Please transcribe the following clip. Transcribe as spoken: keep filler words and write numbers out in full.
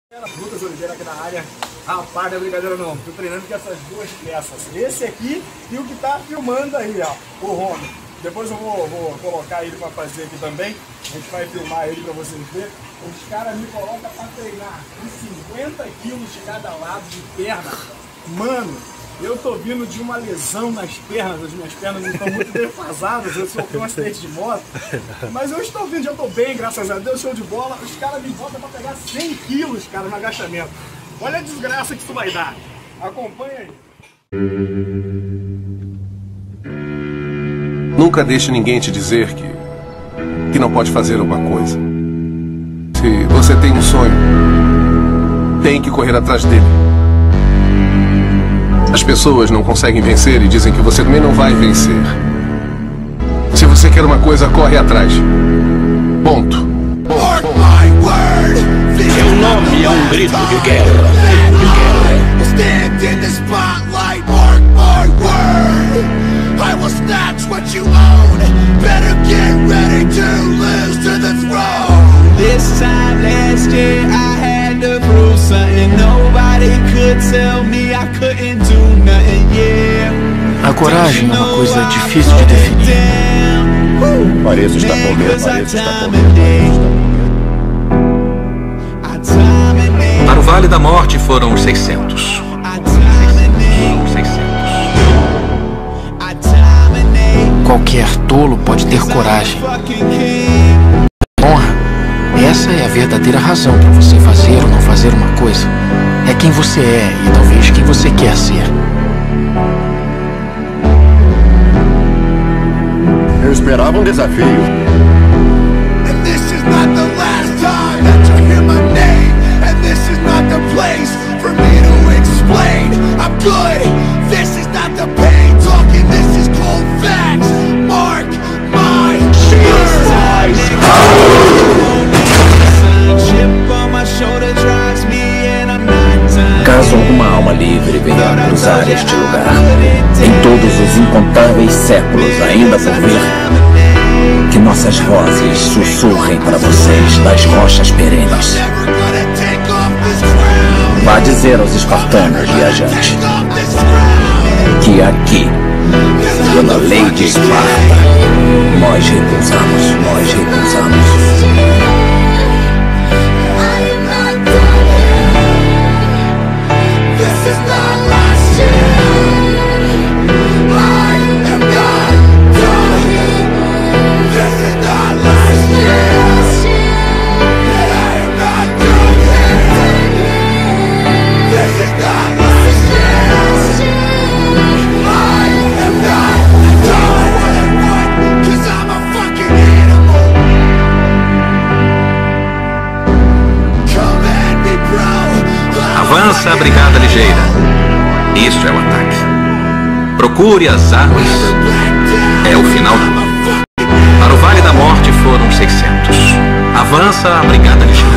Lucas Oliveira aqui na área. Rapaz, não é brincadeira não. Tô treinando com essas duas peças. Esse aqui e o que tá filmando aí, ó. O Rony. Depois eu vou, vou colocar ele pra fazer aqui também. A gente vai filmar ele pra vocês verem. Os caras me colocam pra treinar com cinquenta quilos de cada lado de perna. Mano, eu tô vindo de uma lesão nas pernas. As minhas pernas estão muito defasadas. Eu sofri um acidente de moto. Mas eu estou vindo, já tô bem, graças a Deus, show de bola. Os caras me botam pra pegar cem quilos, cara, no agachamento. Olha a desgraça que isso vai dar. Acompanha aí. Nunca deixe ninguém te dizer que, que não pode fazer uma coisa. Se você tem um sonho, tem que correr atrás dele. As pessoas não conseguem vencer e dizem que você também não vai vencer. Se você quer uma coisa, corre atrás. Ponto. Ponto. Seu nome é um grito de guerra. Stand in the spotlight, mark my word. I will snatch what you own. Better get ready to lose to the throne. This time last year I had to prove something. Nobody could tell me I couldn't do nothing, yeah. A coragem é uma coisa difícil de definir. Pareço estar com medo, pareço estar com medo. Para o Vale da Morte foram os seiscentos. Qualquer tolo pode ter coragem. Honra, essa é a verdadeira razão para você fazer ou não fazer uma coisa. É quem você é e talvez quem você quer ser. Eu esperava um desafio. And this is not the last time that you hear my name. And this is not the place for me to explain. I'm good, this is not the pain talking, this is cold facts. Mark my words. Caso alguma alma livre venha a cruzar este lugar, em todos os incontáveis séculos ainda por vir, que nossas vozes sussurrem para vocês das rochas perenes. Vá dizer aos espartanos, viajante, que aqui, pela lei de Esparta, nós recusamos, nós recusamos. Avança a brigada ligeira. Isso é o ataque. Procure as armas. É o final da luta. Para o Vale da Morte foram seiscentos. Avança a brigada ligeira.